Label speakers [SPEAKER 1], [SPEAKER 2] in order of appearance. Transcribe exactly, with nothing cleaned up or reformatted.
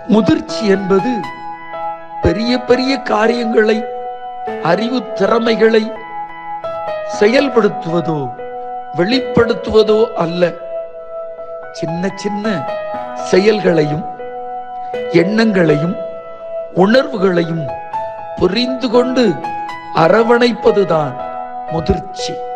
[SPEAKER 1] முதிர்ச்சி என்பது பெரிய பெரிய காரியங்களை, அறிவு திறமைகளை செயல்படுத்துவதோ வெளிப்படுத்துவதோ அல்ல. சின்ன சின்ன செயல்களையும் எண்ணங்களையும் உணர்வுகளையும் புரிந்து கொண்டு அரவணைப்பதுதான் முதிர்ச்சி.